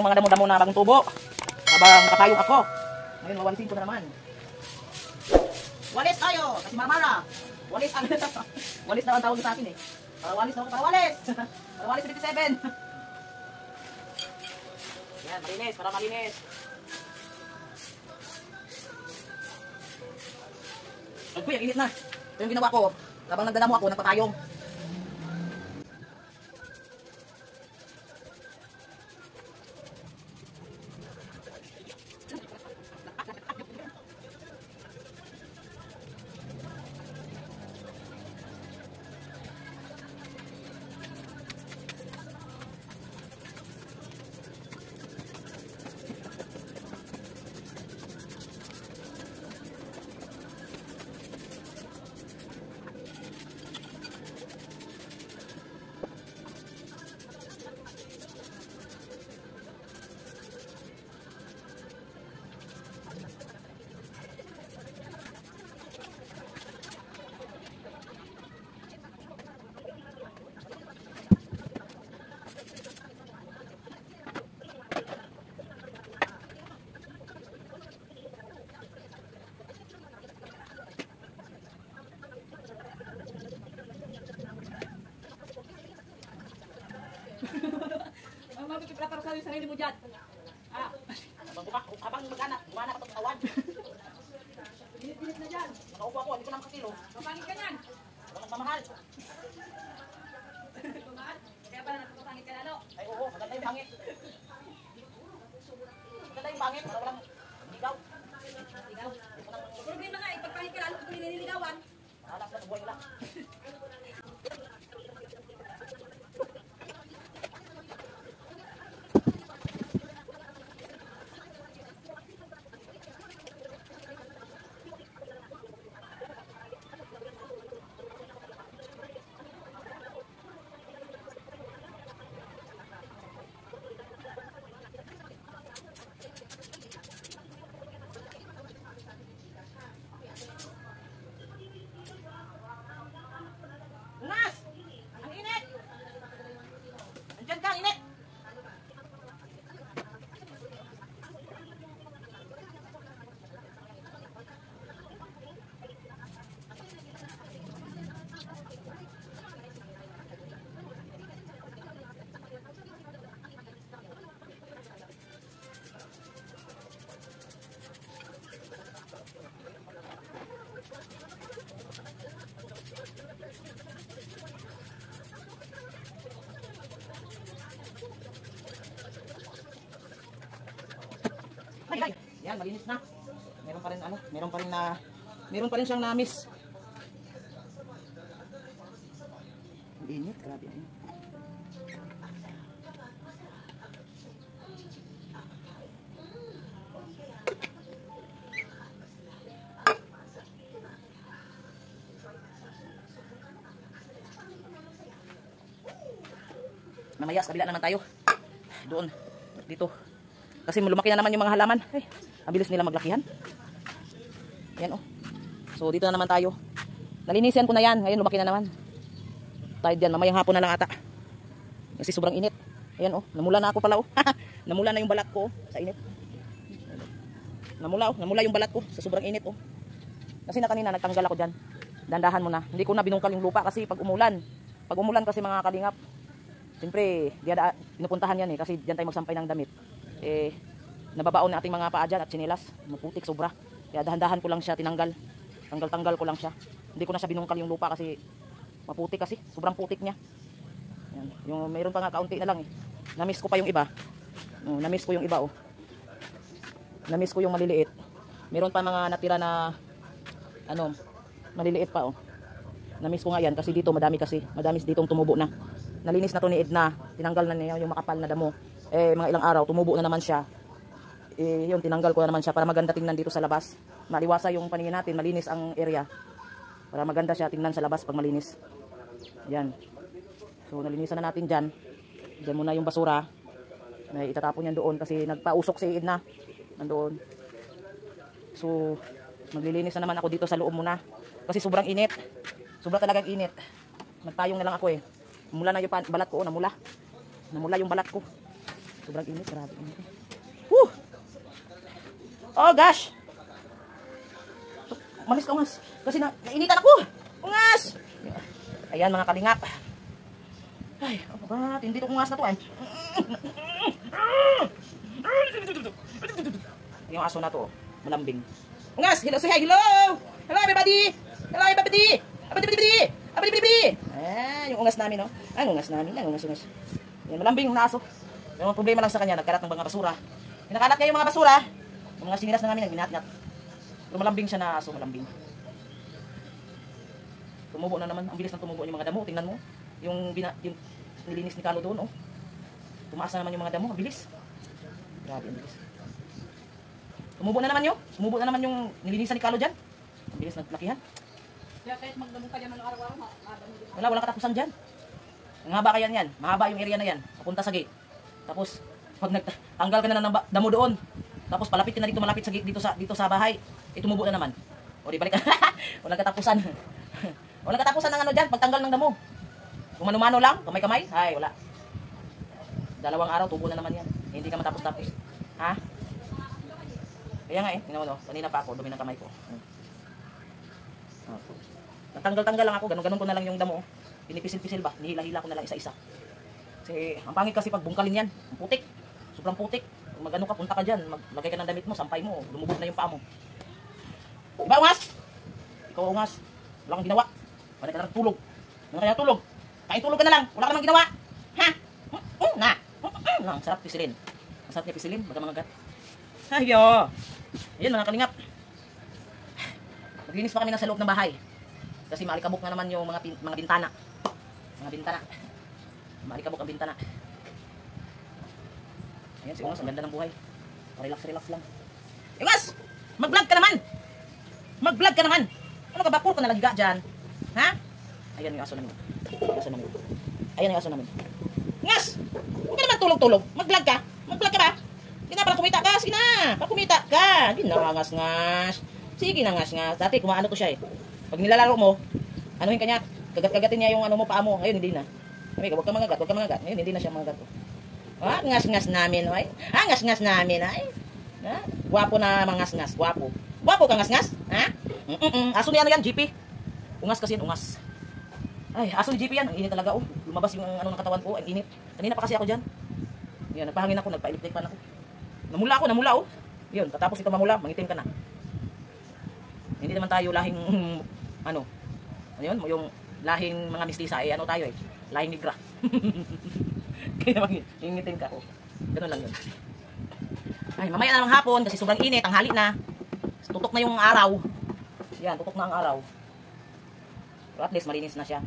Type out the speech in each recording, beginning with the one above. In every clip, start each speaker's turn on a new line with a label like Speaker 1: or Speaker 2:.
Speaker 1: mga damo-damo na bagong tubo. Habang kapayong ako. Ngayon, wawalisin ko na naman. Walis tayo! Kasi Marmara. Walis ang walis na ang tawag sa akin eh. Para walis na ako, para walis! Para walis 57. Yan, malinis, para malinis. Ay ko, yung init na. Ito yung ginawa ko. Habang nagdadamo ako, nagpapayong.
Speaker 2: Magpiprepare sa sarili mo dyan.
Speaker 1: Habang magana pa itong katawan.
Speaker 2: Binit-binit na dyan.
Speaker 1: Nakaupo ako, hindi ko na makatilo.
Speaker 2: Kapangit ka yan.
Speaker 1: Walang nagmamahal.
Speaker 2: Kaya pala napapangit ka lalo.
Speaker 1: Ay oo, maganda yung bangit. Maganda yung bangit, para walang ligaw.
Speaker 2: Ligaw. Problema nga, pagpangit ka lalo kung nililigawan.
Speaker 1: Hanap na, buhay lang. Nas! Ang init! Andyan ka, init! Ay, yan, malinis na. Meron pa rin meron pa rin siyang na-miss. Ang init, grabe yan. Mamaya sa kabila naman tayo. Doon, dito. Kasi lumaki na naman yung mga halaman. Ay, ang bilis nila maglakihan. Yan oh. So dito na naman tayo. Nalinisan ko na yan. Ngayon lumaki na naman. Tayo dyan. Mamayang hapon na lang ata. Kasi sobrang init. Ayan oh. Namula na ako pala oh. Namula na yung balat ko oh, sa init. Namula yung balat ko sa sobrang init oh. Kasi na kanina nagtanggal ako dyan. Dandahan mo na. Hindi ko na binungkal yung lupa kasi pag umulan. Pag umulan kasi mga kalingap. Siyempre, pinupuntahan yan eh. Kasi dyan tayo magsampay ng damit. Eh, nababaon na ating mga paa dyan at tsinelas. Maputik sobra. Kaya dahan-dahan ko lang siya tinanggal. Tanggal-tanggal ko lang siya. Hindi ko na siya binungkal yung lupa kasi maputik kasi. Sobrang putik niya. Yan. Yung mayroon pa nga kaunti na lang eh. Namiss ko pa yung iba. Namiss ko yung iba oh. Namiss ko yung maliliit. Mayroon pa mga natira na maliliit pa oh. Namiss ko nga yan kasi dito madami ditong tumubo na. Nalinis na to ni Edna. Tinanggal na niya yung makapal na damo. Eh mga ilang araw tumubo na naman siya. Eh yun tinanggal ko na naman siya para maganda tingnan dito sa labas. Maliwasa yung paningin natin, malinis ang area. Para maganda siya tingnan sa labas pag malinis. Yan. So nalinisan na natin diyan. Diyan muna yung basura. May itatapon yan doon kasi nagpausok si Edna. Nandoon. So maglilinis na naman ako dito sa loob muna. Kasi sobrang init. Sobra talagang init. Nagpayong na lang ako eh. Namula na yung balat ko, namula. Namula yung balat ko. Sobrang init, grabe init. Woo! Oh gosh! Malis ka, ungas. Kasi nainitan ako. Ungas! Ayan mga kalingap. Ay, oh God, hindi ito ungas na to eh. Yung aso na to, malambing. Ungas! Hello, say hi! Hello! Hello everybody! Hello everybody! Abadi! Yung ungas namin, no? Ang ungas namin, ang ungas. Yan, malambing na aso. Yung problema lang sa kanya, nagkalat ng mga basura. Pinakalat niya yung mga basura. Yung mga sinilas na namin, nagminat-ngat. Pero malambing siya na aso, malambing. Tumubo na naman. Ang bilis ng tumubo yung mga damo. Tingnan mo. Yung nilinis ni Carlo doon, oh. Tumaas na naman yung mga damo. Ang bilis. Grabe, ang bilis. Tumubo na naman yun. Tumubo na naman yung nilinisan ni Carlo dyan. Ang bilis naglakihan.
Speaker 2: Kaya kahit magdamo ka dyan ng araw-araw,
Speaker 1: Walang katapusan dyan. Ang haba kaya yan. Mahaba yung area na yan. Papunta sa gate. Tapos, pag tanggal ka na ng damo doon, tapos palapit ka na dito, malapit sa gate, dito sa bahay, tumubo na naman. O di balik ka. Walang katapusan. Walang katapusan ng ano dyan, pagtanggal ng damo. Kung mano-mano lang, kamay-kamay, ay wala. 2 araw, tubo na naman yan. Hindi ka matapos-tapos. Ha? Kaya nga tingnan mo no, kanina pa ako, dumi ng kamay ko. Natanggal-tanggal lang ako, ganun-ganun ko na lang yung damo. Pinipisil-pisil ba, nihila-hila ko na lang isa-isa. Kasi, ang pangit kasi pag bungkalin yan, ang putik. Sobrang putik. Kung magano ka, punta ka dyan, maglagay ka ng damit mo, sampay mo, lumubog na yung paa mo. Diba, ungas? Ikaw, ungas. Wala kang ginawa. Wala ka lang tulog. Ano kaya tulog? Kain tulog ka na lang. Wala ka namang ginawa. Ha? Ang sarap pisilin. Ang sarap niya pisilin. Baga mga gat. Ayo. Ayan mga kalingap. Maglinis pa kami na sa loob ng bahay. Kasi maalikabok na naman yung mga bintana. Mga bintana. Maalikabok ang bintana. Ayan si Ungas. Ang ganda ng buhay. Relax lang. Ungas! Mag-vlog ka naman! Mag-vlog ka naman! Ano ka ba? Puro ka nalagiga dyan. Ha? Ayan yung aso namin. Ayan yung aso namin. Ngas! Huwag ka naman tulog-tulog. Mag-vlog ka. Mag-vlog ka ba? Sige na, para kumita ka. Sige na, para kumita ka. Sige na, ngas-ngas. Sige na, ngas-ngas. Dati, kumaano to siya eh. Pag nilalaro mo, anuhin ka niya. Kagat-kagatin niya yung ano mo, paa mo. Ngayon, hindi na. Sabi ka, huwag ka mangagat. Ngayon, hindi na siya mangagat. Ah, ngas-ngas namin, ay. Ah, ngas-ngas namin, ay. Ha? Gwapo na mangas-ngas. Gwapo. Gwapo ka ngas-ngas? Ha? Aso ni ano yan, GP. Ungas kasi yan, ungas. Ay, aso ni GP yan. Ang init talaga, oh. Lumabas yung ano ng katawan ko. Ang init. Kanina pa kasi ako dyan. Yan, nagpahangin ako. Nagpa-electric fan ako. Namula, oh. Yun, katapos ito mamula, mangitim ka na. Hindi naman tayo lahing, ano yun, yung lahing mga mistisa, eh, ano tayo eh. Lahing negra. Kaya mangitim ka, oh. Ganun lang yun. Ay, mamaya na ng hapon, kasi sobrang init, ang hali na. Tutok na yung araw. Yan, tutok na ang araw. Pero at least malinis na siya.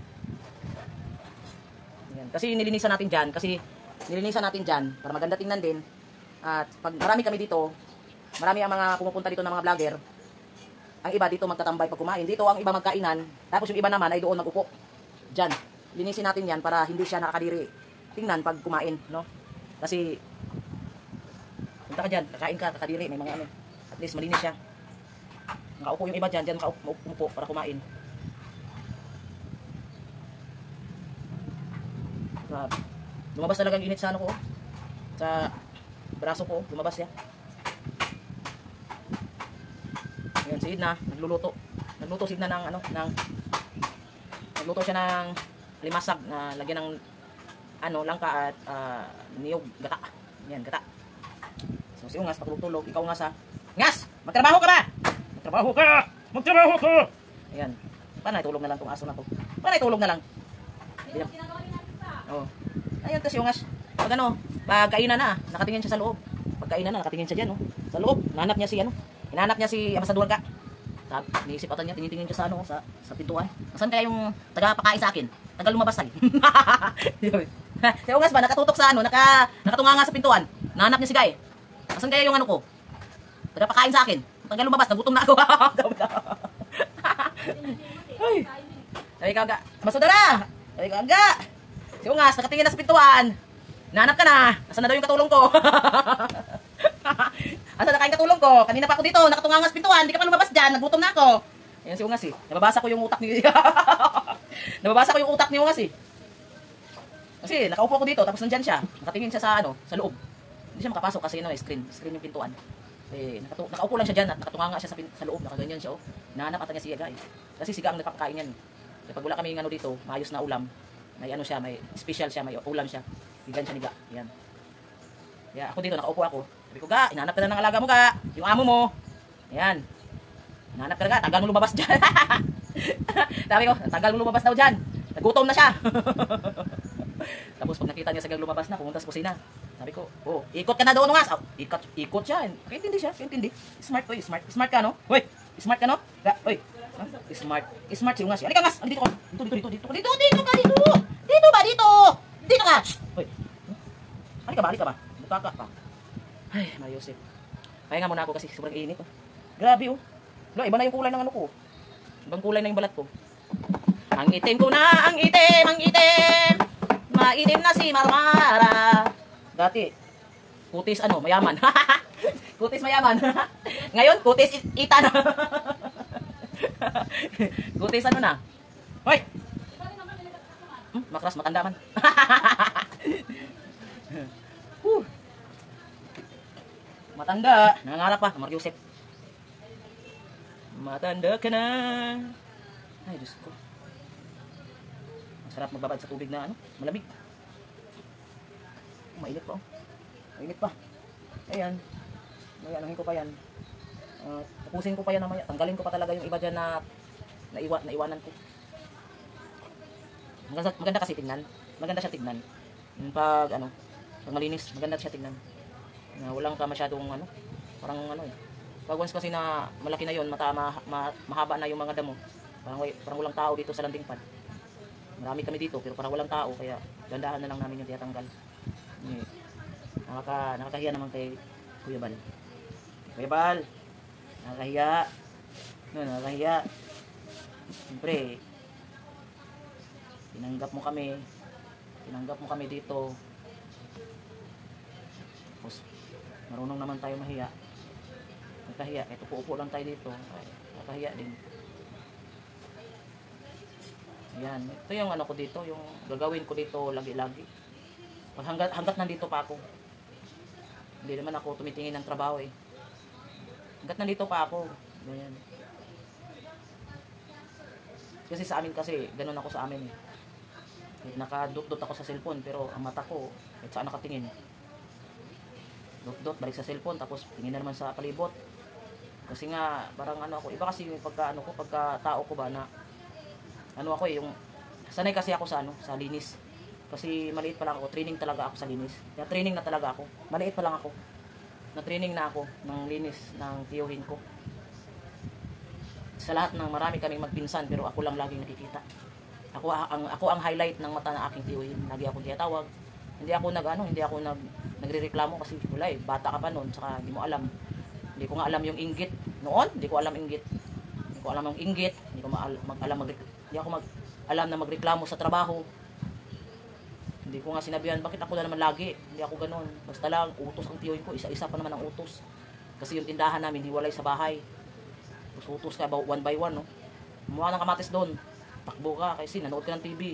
Speaker 1: Yan. Kasi nilinisan natin dyan, para maganda tingnan din. At pag marami kami dito, marami ang mga pumupunta dito ng mga vlogger. Ang iba dito magtatambay pag kumain. Dito ang iba magkainan. Tapos yung iba naman ay doon mag-upo. Dyan. Linisin natin yan para hindi siya nakakadiri. Tingnan pag kumain, no? Kasi, punta ka dyan, kakain ka, kakadiri, may mga ano. At least malinis siya. Nakaupo yung iba dyan makaupo para kumain. Grabe. Lumabas talaga ang init sa ano ko, sa braso ko, lumabas siya. Ayan, si Edna, nagluluto. Nagluto si Edna nagluto siya ng limasag na lagyan ng langka at niyog, gata. Ayan, gata. So si Ungas, patulog-tulog, ikaw Ungas ha. Ngas! Magtrabaho ka ba? Magtrabaho ka! Ayan. Panay tulog na lang tong aso na to. Panay tulog na lang. Oh. Ayun to si Ungas. Pag pagkainan na, nakatingin siya sa loob. Pagkainan na, nakatingin siya dyan, sa loob. Hinanap niya si Ambasador ka. Niisip ata niya, tinitingin siya sa pintuan. Nasaan kaya yung taga-pakain sa akin? Tagal lumabas ay. Si Ungas ba, nakatutok sa nakatunga nga sa pintuan. Nahanap niya si Guy. Nasaan kaya yung ko? Taga-pakain sa akin. Tagal lumabas, nagutom na ako. Ay. Sabi ka, Ambasadora! Sabi ka, si Ungas, nakatingin na sa pintuan. Nahanap ka na. Asan na daw yung katulong ko? Asan na kain katulong ko? Kanina pa ako dito, nakatungangas pintuan. Hindi ka pa lumabas dyan. Nagutom na ako. Ayan si Ungas eh. Nababasa ko yung utak ni Ungas eh. Kasi nakaupo ako dito, tapos nandyan siya. Nakatingin siya sa loob. Hindi siya makapasok kasi screen yung pintuan. Nakaupo lang siya dyan at nakatunganga siya sa loob, nakaganyan siya Nahanap ata niya siya guys. Kasi siga ang nagpapakain yan. Kaya pag wala kami dito, maayos na ulam. May siya, may special siya, may ulam siya. Bigan siya ni Ga. Yan. Kaya ako dito, nakaupo ako. Sabi ko, Ga, hinahanap ka na ng alaga mo, Ga. Yung amo mo. Yan. Hinahanap ka na, Ga. Tagal mo lumabas dyan. Sabi ko, tagal mo lumabas daw dyan. Nagutom na siya. Tapos pag nakita niya sa lumabas na, pumunta sa kusina. Sabi ko, ikot ka na doon nga. Ikot siya. Kaintindi siya, kaintindi. Smart ko, smart. Smart ka, no? Hoy, smart ka, no? Hoy, smart. Smart si Ungas. Halika, Ungas. Dito ka. Dito ka. Dito ba? Dito ka. Hoy. Halika ba? Butaka pa. Ay, Mariusip. Pahinga muna ako kasi sobrang init. Grabe, Wala, iba na yung kulay ng ano ko. Ibang kulay na yung balat ko. Ang itim ko na, ang itim. Maitim na si Marmara. Dati, kutis mayaman. Kutis mayaman. Ngayon, kutis ita na. Kutis na. Hoy! Makras, matanda man. Matanda. Nangangarap pa, Mariusip. Matanda ka na. Ay, Diyos ko. Masarap magbabad sa tubig na malamig. Mainit pa. Mainit pa. Ayan. May anuhin ko pa yan. Tapusin ko pa yan namaya. Tanggalin ko pa talaga yung iba dyan na naiwanan ko. Maganda kasi tingnan. Maganda siya tingnan. Pag pag malinis, maganda siya tingnan. Walang ka masyadong parang Pag once kasi na malaki na yon, mahaba na yung mga damo. Parang walang tao dito sa landing pad. Marami kami dito pero parang walang tao kaya gandahan na lang namin yung tiyatanggal. Nakakahiya naman kay Kuya Bal. Kuya Bal, nakakahiya. Nakakahiya. Siyempre, tinanggap mo kami dito. Tapos, marunong naman tayo mahiya. Nakakahiya, kahit upo-upo lang tayo dito. Nakakahiya din. Ayan, ito yung ko dito, yung gagawin ko dito lagi-lagi. Hanggat nandito pa ako. Hindi naman ako tumitingin ng trabaho Hanggat nandito pa ako. Ganyan. Kasi sa amin ganun ako sa amin Nakadot-dot ako sa cellphone pero ang mata ko kahit saan nakatingin. Dot-dot, balik sa cellphone tapos tingin na naman sa palibot. Kasi nga parang ako, iba kasi yung pagka tao ko ba na ako yung sanay kasi ako sa linis. Kasi maliit pa lang ako, training talaga ako sa linis. Kaya training na talaga ako. Maliit pa lang ako. Na-training na ako ng linis ng tiyuhin ko. Sa lahat ng marami kaming magpinsan pero ako lang laging nakikita. Ako ang highlight ng mata ng aking tiyuhin. Lagi akong tiyatawag. Hindi ako nagrereklamo kasi wala bata ka pa noon, saka hindi mo alam. Hindi ko nga alam yung inggit. Noon, hindi ko alam inggit. Hindi ko alam yung inggit. Hindi ko alam na magreklamo sa trabaho. Hindi ko nga sinabihan, bakit ako na naman lagi? Hindi ako ganoon. Basta lang, utos ang tiyuhin ko. Isa-isa pa naman ang utos. Kasi yung tindahan namin, hiwalay sa bahay. Tapos utos ka, one by one, Kumuha ng kamatis doon. Takbo ka, kasi nanood ka ng TV.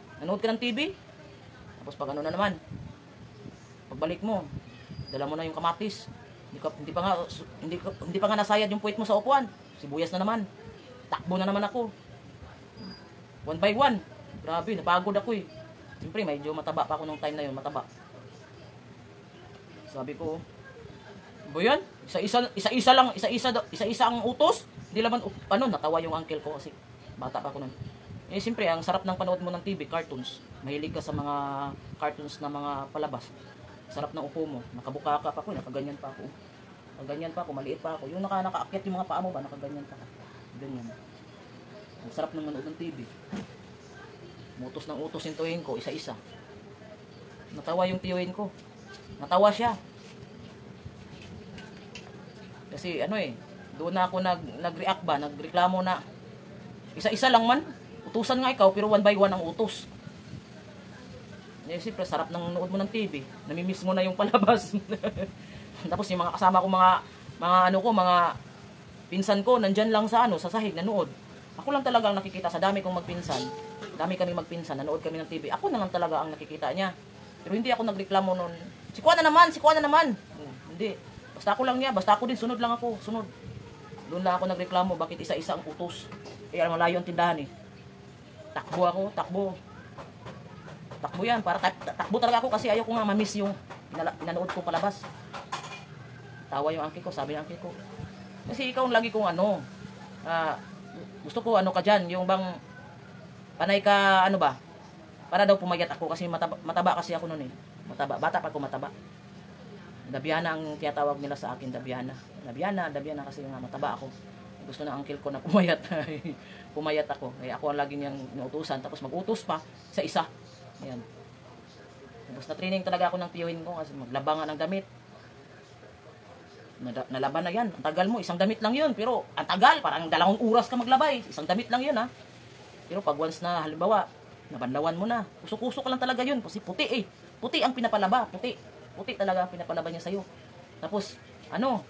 Speaker 1: Tapos pag na naman, pagbalik mo, dala mo na yung kamatis. Hindi pa nga nasayad yung puwit mo sa upuan. Sibuyas na naman. Takbo na naman ako. One by one. Grabe, napagod ako Siyempre, medyo mataba pa ako nung time na yun, mataba. Sabi ko, ba yan? Isa-isa ang utos. Hindi naman, natawa yung uncle ko kasi bata pa ako nun. Siyempre, ang sarap ng panood mo ng TV, cartoons. Mahilig ka sa mga cartoons na mga palabas. Sarap ng upo mo. Nakabuka ka pa ako, nakaganyan pa ako. Maliit pa ako. Yung nakaakyat yung mga paa mo ba, nakaganyan pa ako. Ganyan. Ang sarap ng manood ng TV. Utos ng utos yung tiyuhin ko, isa-isa. Natawa yung tiyuhin ko. Natawa siya. Kasi doon na ako nag-react ba, nagreklamo na. Isa-isa lang man. Utusan nga ikaw, pero one by one ang utos. Siyempre, sarap ng nood mo ng TV. Namimiss mo na yung palabas. Tapos yung mga kasama ko, mga pinsan ko, nandyan lang sa sahig, nanood. Ako lang talaga ang nakikita sa dami kong magpinsan. Dami kaming magpinsan, nanood kami ng TV. Ako na lang talaga ang nakikita niya. Pero hindi ako nagreklamo noon Sikuan na naman, sikuan na naman. Hindi. Basta ako lang niya, basta ako din, sunod lang ako, sunod. Doon lang ako nagreklamo, bakit isa-isa ang utos. Eh, malayo ang tindahan eh. Takbo ako, takbo. Takbo yan, para takbo talaga ako kasi ayaw ko nga ma-miss yung pinanood ko palabas. Tawa yung angkin ko, sabi ng angkin ko. Kasi ikaw lagi kong ano, gusto ko ano ka dyan, yung bang panay ka, ano ba, para daw pumayat ako kasi mataba kasi ako noon eh. Mataba, bata pa ako mataba. Dabiana ang tiyatawag nila sa akin, Dabiana. Dabiana kasi nga mataba ako. Gusto na uncle ko na pumayat. Pumayat ako. Kaya ako ang laging niyang inuutusan. Tapos mag-utos pa sa isa. Ayan. Tapos na-training talaga ako ng tiyuhin ko kasi maglabangan ng damit. Nalaban na yan. Ang tagal mo, isang damit lang yun. Pero ang tagal, parang 2 oras ka maglabay. Isang damit lang yun ha. Pero pag once na halimbawa, nabanlawan mo na. Kusok-kusok ka lang talaga yun. Kasi puti eh. Puti ang pinapalaba. Puti talaga ang pinapalaba niya sa'yo. Tapos, ano,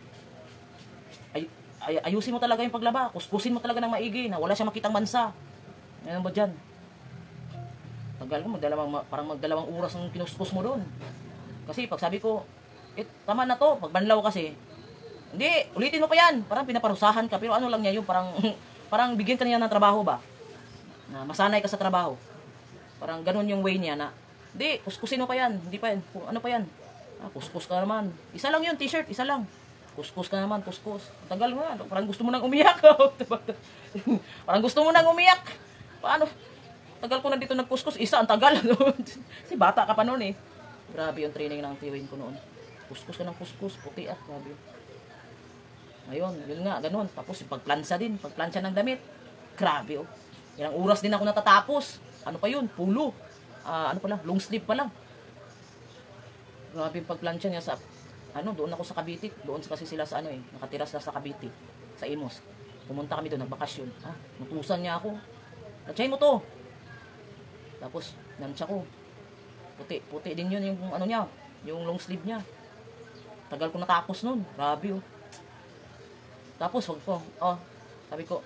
Speaker 1: ayusin mo talaga yung paglaba. Kuskusin mo talaga ng maigi na wala siya makitang mansa. Ano ba dyan? Tagal ko, parang magdalawang oras ang kinuskus mo doon. Kasi pag sabi ko, tama na to, pag banlaw kasi, hindi, ulitin mo pa yan. Parang pinaparusahan ka, pero ano lang niya yung parang bigyan ka niya ng trabaho ba? Na masanay ka sa trabaho. Parang ganun yung way niya na, hindi, kuskusin mo pa yan. Hindi pa yan. Ano pa yan? Kuskus ka naman. Isa lang yun, t-shirt, isa lang. Kuskus ka naman, kuskus. Tagal mo na. Parang gusto mo nang umiyak. Parang gusto mo nang umiyak. Paano? Tagal ko na dito nagkuskus. Isa, ang tagal. Kasi bata ka pa noon eh. Grabe yung training ng tiwin ko noon. Kuskus ka ng kuskus. Puti ah. Grabe. Ngayon, yun nga, ganun. Tapos pagplansa din. Pagplansa ng damit. Grabe oh. Ilang oras din ako natatapos. Ano pa yun? Pulo. Ano pala? Long sleeve pa lang. Grabe yung pagplansya niya sa doon ako sa Cavite. Doon kasi sila sa nakatira sila sa Cavite, sa Imos. Pumunta kami doon, nagbakasyon. Nutusan niya ako. Natsay mo to. Tapos, nansya ko. Puti din yun yung niya, yung long sleeve niya. Tagal ko natapos nun. Grabe oh. Tapos, sabi ko,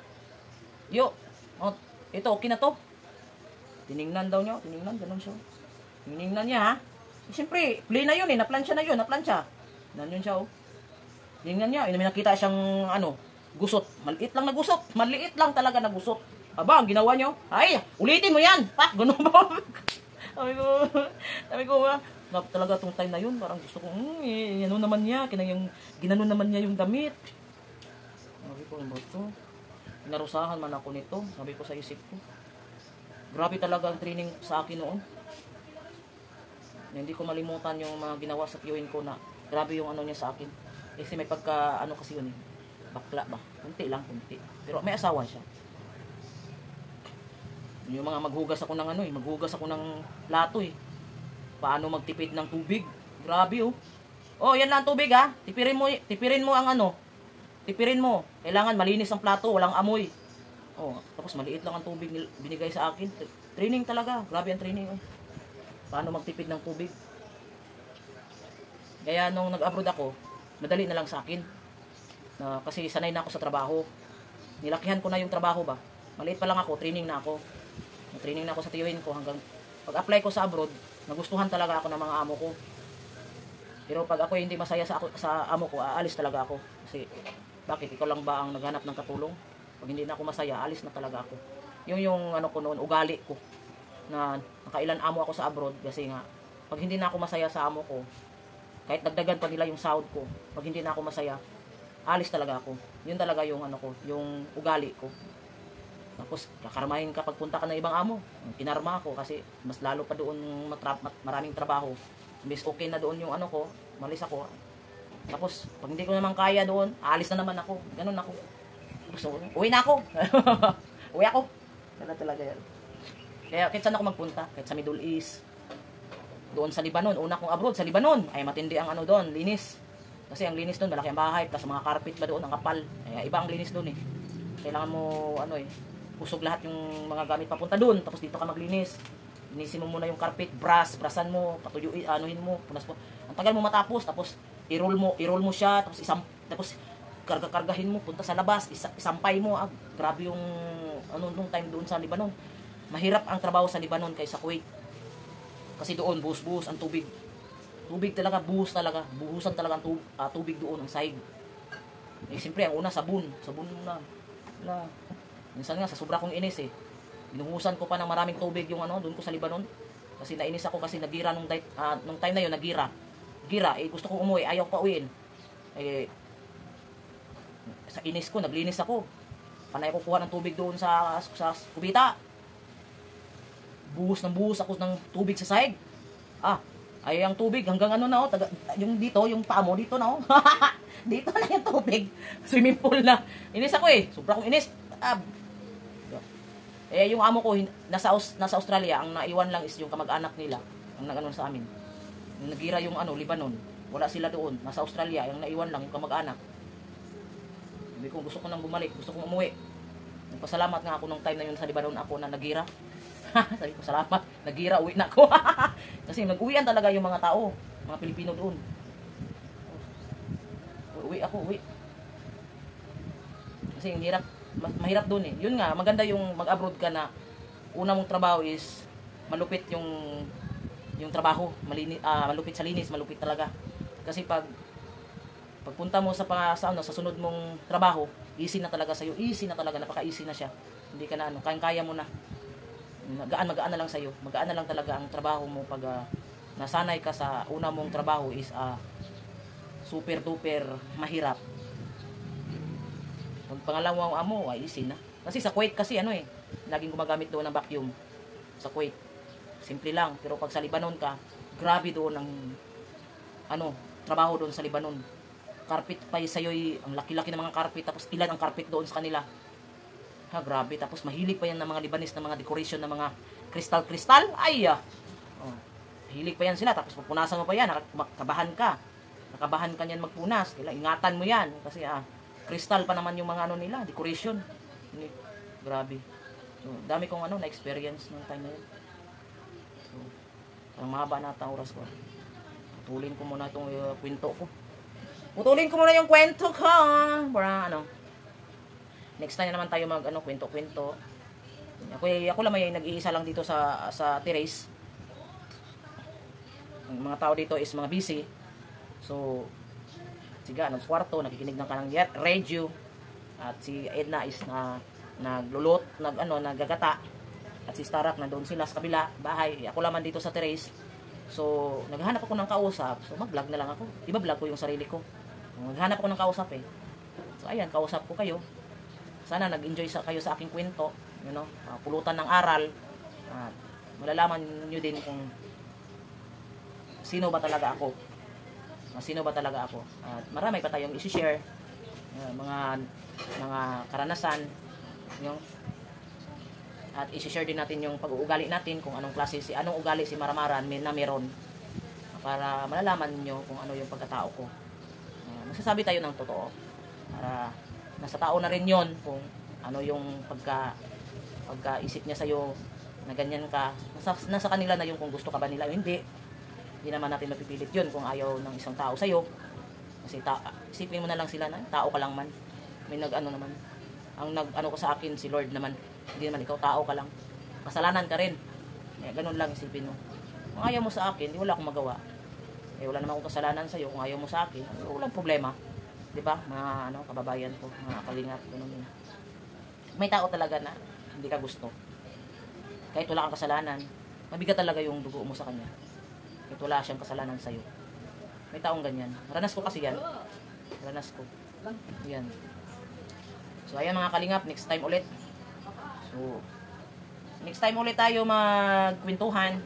Speaker 1: ito, okay na to. Tiningnan daw niya, ganun siya. Tiningnan niya ha. Siyempre, play na yun eh, naplansya na yun, naplansya. Nanyon siya oh. Tingnan niya, may nakita siyang gusot. Maliit lang na gusot. Maliit lang talaga na gusot. Aba, ang ginawa niyo, ay, ulitin mo yan. Pak, gano'n ba? Sabi ko, talaga itong time na yun, parang gusto ko, ano naman niya, ginanon naman niya yung damit. Sabi ko, ano ba ito? Narusahan man ako nito, sabi ko sa isip ko. Grabe talaga ang training sa akin noon. Hindi ko malimutan yung mga ginawa sa tiyuhin ko na grabe yung niya sa akin. Kasi may pagka, kasi yun eh. Bakla ba? Kunti lang, kunti. Pero may asawa siya. Yung mga maghugas ako ng maghugas ako ng plato eh. Paano magtipid ng tubig? Grabe oh. Oh, yan lang tubig ha. Tipirin mo ang tipirin mo. Kailangan malinis ang plato, walang amoy. Oh, tapos maliit lang ang tubig binigay sa akin. Training talaga. Grabe ang training oh. Paano magtipid ng tubig. Kaya nung nag-abroad ako, madali na lang sa akin. Kasi sanay na ako sa trabaho. Nilakihan ko na yung trabaho ba. Maliit pa lang ako, training na ako. Training na ako sa tiyuhin ko hanggang pag-apply ko sa abroad, nagustuhan talaga ako ng mga amo ko. Pero pag ako hindi masaya sa amo ko, aalis talaga ako. Kasi bakit? Ikaw lang ba ang naghanap ng katulong? Pag hindi na ako masaya, aalis na talaga ako. Yung ko noon, ugali ko. Na nakailan amo ako sa abroad kasi nga pag hindi na ako masaya sa amo ko, kahit dagdagan pa nila yung sahod ko, pag hindi na ako masaya, alis talaga ako. Yun talaga yung yung ugali ko. Tapos kakarmahin kapag punta ka ng ibang amo. Kinarma ako kasi mas lalo pa doon maraming trabaho. Mas okay na doon yung ko, malis ako. Tapos pag hindi ko naman kaya doon, alis na naman ako. Ganun ako. So, uwi na ako. Uwi ako. Kaya talaga yan. Kaya kahit saan ako magpunta, kahit sa Middle East, doon sa Libanon, una kong abroad sa Libanon, ay matindi ang doon, linis. Kasi ang linis doon, malaki ang bahay, plus mga carpet ba doon, ang kapal. Ay, iba ang linis doon eh. Kailangan mo, pusog lahat yung mga gamit papunta doon, tapos dito ka maglinis. Linisin mo muna yung carpet, brasan mo, patuyuin, anuhin mo, punas mo. Ang tagal mo matapos, tapos i-roll mo siya, tapos kargahin mo, punta sa labas, isampay mo. Grabe yung, nung time doon sa Libanon. Mahirap ang trabaho sa Libanon kaysa Kuwait. Kasi doon, buhos-buhos ang tubig. tubig talaga, buhusan talaga ang tubig doon, ang sahig. Eh, siyempre, ang una, sabon na. Minsan nga, sa sobra kong inis eh, binuhusan ko pa ng maraming tubig yung ano, doon ko sa Libanon. Kasi nainis ako kasi nagira nung time na yun, nagira, gusto kong umuwi, ayaw ko pauwiin. Sa inis ko, naglinis ako. Panay ko kuha ng tubig doon sa kubita. Buhos ako ng tubig sa sahig. Ay ang tubig hanggang ano na yung dito, yung paa mo dito na dito na yung tubig. Swimming pool na. Inis ako eh. Sobra kong inis. Yung amo ko nasa Australia, ang naiwan lang is yung kamag-anak nila. Ang nag-ano sa amin. Nagira yung Libanon. Wala sila doon. Nasa Australia, yung naiwan lang yung kamag-anak. Sabi ko, gusto ko nang bumalik, gusto kong umuwi. Nagpasalamat nga ako nung time na yun sa Libanon ako na nagira. Sabi ko, salamat, nagira, uwi na ako. Kasi nag-uwian talaga yung mga tao, mga Pilipino doon. Uwi. Kasi hirap, mahirap doon eh. Yun nga, maganda yung mag-abroad ka na una mong trabaho is malupit yung trabaho, malupit sa linis, malupit talaga. Kasi pagpunta mo sa sunod mong trabaho, easy na talaga sa'yo. Easy na talaga, napaka-easy na siya. Hindi ka na kaya mo na. Magaan na lang sa'yo. Magaan na lang talaga ang trabaho mo pag nasanay ka sa una mong trabaho is super duper mahirap. Pag pangalawang mo, easy na. Kasi sa Kuwait kasi laging gumagamit doon ng vacuum. Sa Kuwait. Simple lang. Pero pag sa Libanon ka, grabe doon ang trabaho doon sa Libanon. Carpet pa sa'yo, ang laki-laki ng mga carpet, tapos ilan ang carpet doon sa kanila. Grabe. Tapos mahilig pa yan ng mga Libanese na mga decoration ng mga kristal. Mahilig pa yan sila. Tapos pupunasan mo pa yan, nakabahan ka niyan magpunas. Ingatan mo yan. Kasi kristal pa naman yung mga nila, decoration. Grabe. So, dami kong na-experience nung time na yun. So, parang mahaba na ang oras ko. Putulin ko muna itong kwento ko. Para next time na naman tayo mag kwento-kwento. Ako lang may nag-iisa lang dito sa terrace. Ang mga tao dito is mga busy. So siga sa kwarto nakikinig ng kanang radio. At si Edna is naglulot, naggagata. At si Starak nandoon sila sa kabila bahay. Ako lang man dito sa terrace. So naghahanap ako ng kausap. So mag-vlog na lang ako. Iba-vlog ko yung sarili ko. Naghanap ako ng kausap eh. So ayan, kausap ko kayo. Sana nag-enjoy kayo sa aking kwento. Pulutan ng aral. At malalaman nyo din kung sino ba talaga ako. At marami pa tayong i-share. Mga karanasan. At i-share din natin yung pag-uugali natin. Kung anong ugali si Maramaran na meron. Para malalaman nyo kung ano yung pagkatao ko. Magsasabi tayo ng totoo para nasa tao na rin yon kung ano yung pagkaisip niya sa'yo na ganyan ka. Nasa kanila na yung kung gusto ka ba nila o hindi naman natin mapipilit yun kung ayaw ng isang tao sa'yo. Kasi isipin mo na lang sila na tao ka lang man, may naman ang ko sa akin si Lord naman, hindi naman ikaw, tao ka lang, kasalanan ka rin. Ganun lang isipin mo. Kung ayaw mo sa akin, wala akong magawa. Wala naman akong kasalanan sa iyo. Kung ayaw mo sa akin, walang problema. 'Di ba? Mga kababayan ko, mga kalingap, ganun yun. May tao talaga na hindi ka gusto. Kahit wala kang kasalanan, mabigat talaga yung dugo mo sa kanya. Kahit wala siyang kasalanan sa iyo. May taong ganyan. Ranas ko kasi yan. Yan. So ayan mga kalingap, next time ulit. So next time ulit tayo magkwentuhan.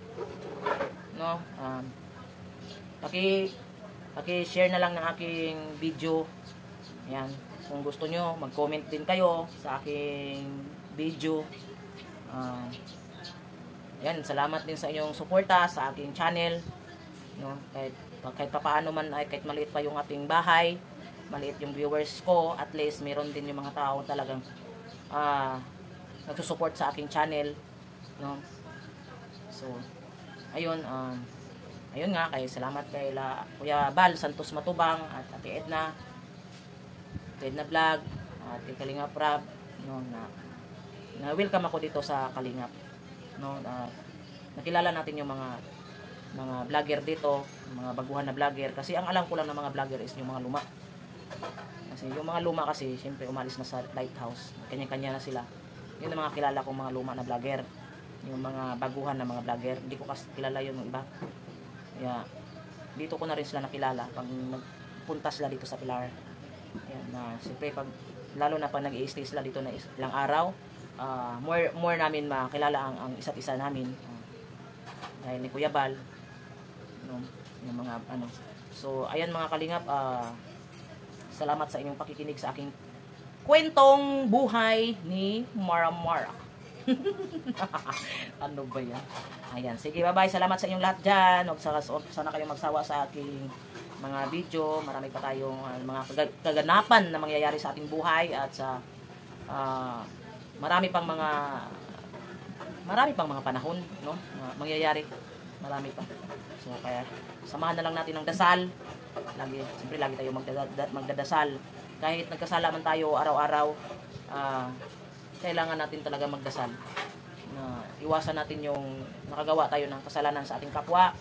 Speaker 1: Paki-share na lang ng aking video. Ayan. Kung gusto nyo, mag-comment din kayo sa aking video. Ayan, salamat din sa inyong suporta sa aking channel. Kahit papaano man, kahit maliit pa yung ating bahay, maliit yung viewers ko, at least meron din yung mga tao talagang nagsusupport sa aking channel. So, ayun, ayun nga, salamat kay Kuya Bal Santos Matubang at Ate Edna Vlog at kay Kalingap Rab na welcome ako dito sa Kalingap. Nakilala natin yung mga vlogger dito mga baguhan na vlogger. Kasi ang alam ko lang ng mga vlogger is yung mga luma. Kasi yung mga luma kasi, syempre umalis na sa lighthouse. Kanya-kanya na sila. Yun ang mga kilala kong mga luma na vlogger. Yung mga baguhan na mga vlogger. Hindi ko kasi kilala yung iba. Kaya, dito ko na rin sila nakilala pag nagpunta sila dito sa Pilar. Ayan, na syempre lalo na pag nag-i-stay sila dito na ilang araw, more namin makilala ang isa't isa namin. Dahil ni Kuya Bal, no, yung mga ano. So, ayan mga kalingap, salamat sa inyong pakikinig sa aking kwentong buhay ni Maramara. Ano ba yan? Ayan, sige, bye-bye. Salamat sa inyong lahat dyan. Huwag sana kayong magsawa sa aking mga video. Marami pa tayong mga kaganapan na mangyayari sa ating buhay at sa marami pang mga panahon, no? Mangyayari. Marami pa. So, kaya samahan na lang natin ng dasal. Siyempre, lagi tayo magdadasal. Kahit nagkasala man tayo araw-araw, kailangan natin talaga magdasal. Iwasan natin yung nakagawa tayo ng kasalanan sa ating kapwa.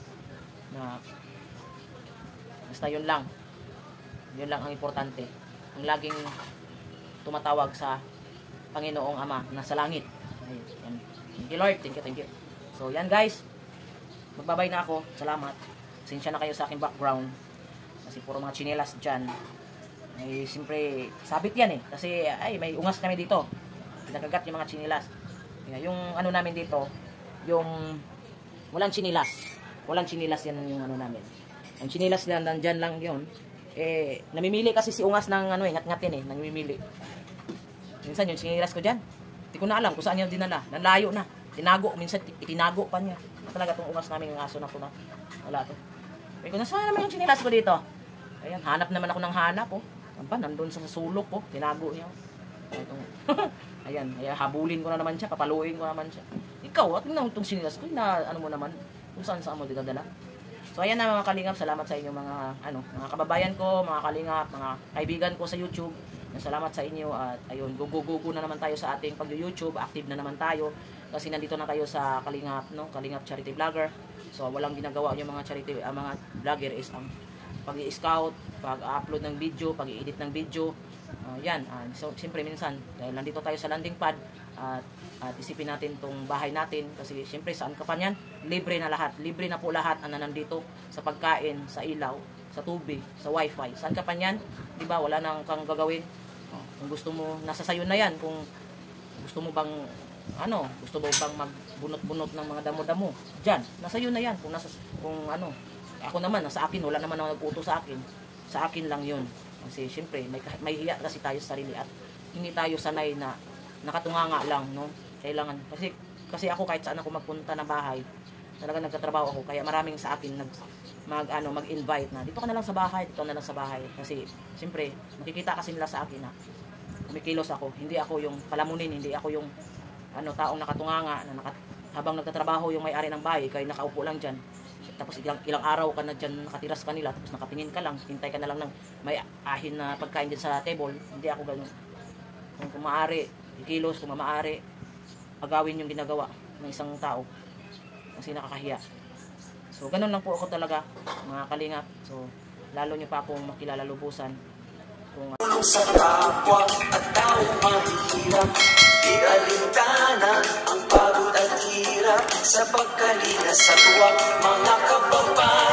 Speaker 1: Basta yun lang. Yun lang ang importante. Ang laging tumatawag sa Panginoong Ama na sa langit. Ayan. Thank you Lord. Thank you. So yan guys. Magbabay na ako. Salamat. Pasensya na kayo sa aking background. Kasi puro mga chinelas dyan. Siyempre, sabit yan eh. Kasi may ungas kami dito. Pinakagat yung mga chinilas. Yung ano namin dito, yung walang chinilas. Walang chinilas yan yung ano namin. Ang chinilas lang, nandyan lang yun. Namimili kasi si ungas ng ano ngat-ngatin namimili. Minsan yung chinilas ko dyan, hindi ko na alam kung saan yung dinala. Nanlayo na. Tinago. Minsan itinago pa niya. Talaga itong ungas namin, yung aso na ito na. Wala to. Sabi ko, nasaan naman yung chinilas ko dito? Ayan, hanap naman ako ng hanap. Nandun sa sulok. Tinago niya. Ayan, habulin ko na naman siya, papaluin ko naman siya. Ikaw, tingnan mo itong sinilas ko, ano mo naman, kung saan mo dinadala. So ayan na mga kalingap, salamat sa inyo mga kababayan ko, mga kalingap, mga kaibigan ko sa YouTube. Salamat sa inyo at ayun, go na naman tayo sa ating pag-YouTube, active na naman tayo kasi nandito na kayo sa Kalingap, no? Kalingap Charity Vlogger. So walang ginagawa yung mga charity, mga vlogger is ang pag-i-scout, pag-upload ng video, pag-i-edit ng video. So siyempre minsan dahil nandito tayo sa landing pad at isipin natin tong bahay natin kasi siyempre saan ka pa niyan, libre na lahat, libre na po lahat ang nandito sa pagkain, sa ilaw, sa tubig, sa wifi, saan ka pa niyan, di ba? Wala nang kang gagawin. Kung gusto mo, nasa sayo na yan. Kung gusto mo bang magbunot-bunot ng mga damo-damo diyan, nasa iyo na yan. Kung ako naman nasa akin, wala naman ang nag-utos sa akin lang yun. Kasi syempre may hiya kasi tayo sa sarili at hindi tayo sanay na nakatunganga lang, no? Kailangan kasi ako kahit saan ako magpunta na bahay, talaga nagtatrabaho ako, kaya maraming sa akin mag-invite na dito ka na lang sa bahay, kasi syempre makikita kasi nila sa akin na kumikilos ako, hindi ako yung palamunin, hindi ako yung taong nakatunganga na habang nagtatrabaho yung may-ari ng bahay kaya nakaupo lang diyan. Tapos ilang araw ka na dyan, nakatiras ka nila, tapos nakatingin ka lang, hintay ka na lang ng may ahin na pagkain dyan sa table. Hindi ako ganun. Kung maaari, ikilos, kung maaari, agawin yung ginagawa ng isang tao. Kasi nakakahiya. So, ganun lang po ako talaga, mga kalingap. So, lalo nyo pa akong makilala lubusan. Kung
Speaker 3: sa kapwa at tao mahihirap, ialintana ang pagod at hirap sa pagkalina sa tuwa, mga kababayan.